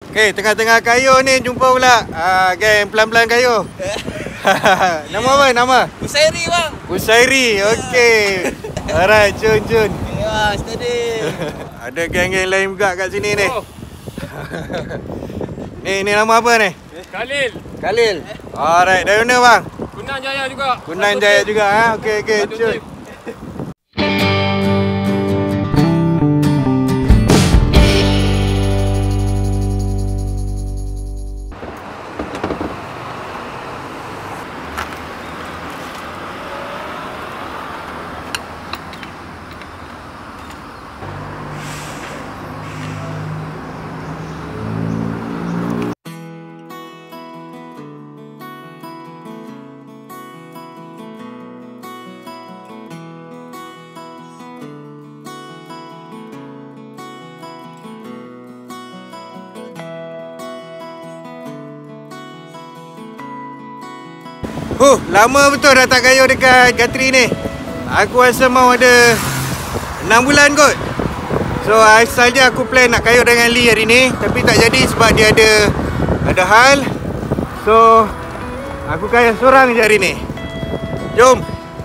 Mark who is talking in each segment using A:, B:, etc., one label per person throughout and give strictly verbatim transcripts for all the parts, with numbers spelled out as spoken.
A: Okay, tengah-tengah kayu ni jumpa pula uh, geng pelan-pelan kayu. Nama apa? Nama?
B: Kusairi bang.
A: Kusairi, okey. Alright, Jun Jun.
B: Ya, steady.
A: Ada geng-geng lain juga kat sini ni.
B: Oh.
A: Ni, ni nama apa ni?
B: Khalil.
A: Khalil. Alright, dari mana bang?
B: Kunan Jaya juga.
A: Kunan Jaya juga ha. Okey okey, Jun. Huh, lama betul dah tak kayu dekat Gatri ni. Aku rasa mau ada enam bulan kot. So asalnya aku plan nak kayu dengan Lee hari ni, tapi tak jadi sebab dia ada ada hal. So aku kayu seorang je hari ni. Jom.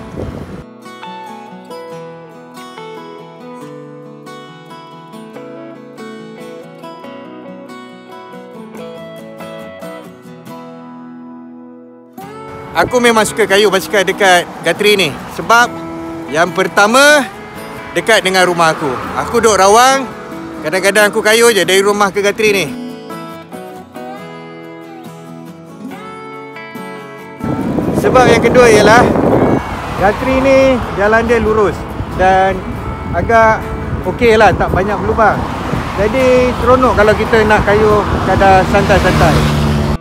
A: Aku memang suka kayu basikal dekat Gatri ni. Sebab yang pertama, dekat dengan rumah aku. Aku duduk Rawang, kadang-kadang aku kayu je dari rumah ke Gatri ni. Sebab yang kedua ialah Gatri ni jalan dia lurus dan agak okey lah, tak banyak berlubang. Jadi seronok kalau kita nak kayu kadar santai-santai.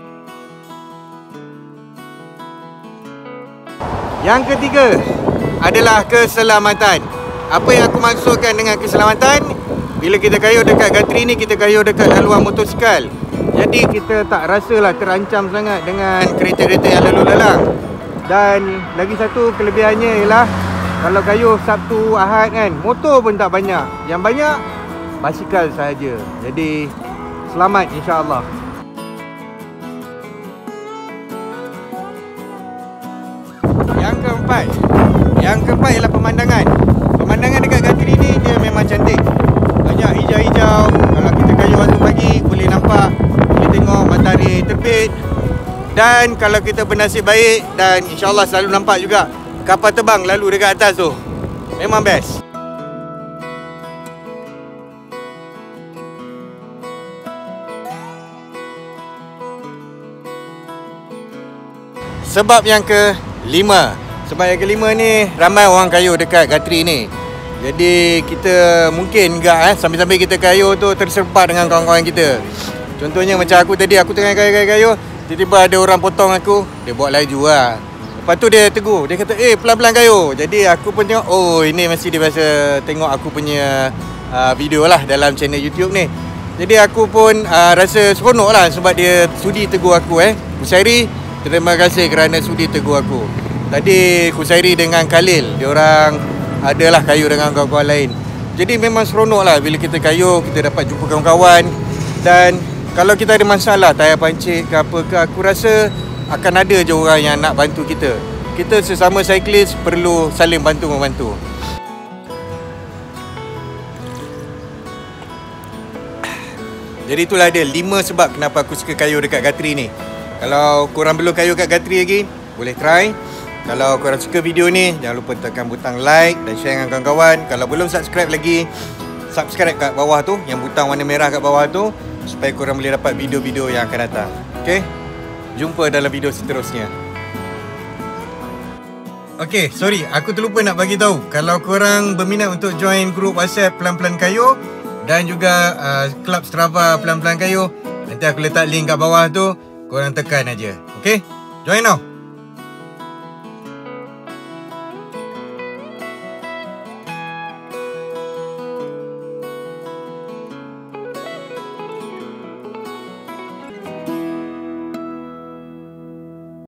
A: Yang ketiga adalah keselamatan. Apa yang aku maksudkan dengan keselamatan? Bila kita kayu dekat Gatri ni, kita kayu dekat laluan motosikal. Jadi kita tak rasalah terancam sangat dengan kereta-kereta yang lalu lalang. Dan lagi satu kelebihannya ialah kalau kayu Sabtu, Ahad kan, motor pun tak banyak. Yang banyak basikal sahaja. Jadi selamat insya-Allah. Yang keempat Yang keempat ialah pemandangan. Pemandangan dekat Gatri ni dia memang cantik. Banyak hijau-hijau. Kalau kita kayu waktu pagi boleh nampak, boleh tengok matahari terbit. Dan kalau kita bernasib baik dan insya-Allah selalu nampak juga kapal terbang lalu dekat atas tu. Memang best. Sebab yang kelima Sebab yang kelima ni, ramai orang kayu dekat Gatri ni. Jadi kita mungkin enggak eh, sambil-sambil kita kayu tu terserempak dengan kawan-kawan kita. Contohnya macam aku tadi, aku tengah kayu-kayu, tiba-tiba ada orang potong aku. Dia buat laju lah. Lepas tu dia tegur, dia kata, eh pelan-pelan kayu. Jadi aku pun tengok, oh ini mesti dia biasa tengok aku punya uh, video lah dalam channel YouTube ni. Jadi aku pun uh, rasa seronok lah sebab dia sudi tegur aku eh. Kusairi, terima kasih kerana sudi tegur aku. Tadi Kusairi dengan Khalil, diorang adalah kayu dengan kawan-kawan lain. Jadi memang seronok lah bila kita kayu, kita dapat jumpa kawan-kawan. Dan kalau kita ada masalah, tayar pancit ke apa ke, aku rasa akan ada je orang yang nak bantu kita. Kita sesama cyclist perlu saling bantu-membantu. Jadi itulah dia lima sebab kenapa aku suka kayu dekat Gatri ni. Kalau korang belum kayu kat Gatri lagi, boleh try. Kalau korang suka video ni, jangan lupa tekan butang like dan share dengan kawan-kawan. Kalau belum subscribe lagi, subscribe kat bawah tu, yang butang warna merah kat bawah tu, supaya korang boleh dapat video-video yang akan datang. Okay? Jumpa dalam video seterusnya. Okay, sorry, aku terlupa nak bagi tahu. Kalau korang berminat untuk join grup WhatsApp Pelan-Pelan Kayu dan juga uh, Club Strava Pelan-Pelan Kayu, nanti aku letak link kat bawah tu. Korang tekan aja. Okay? Join now.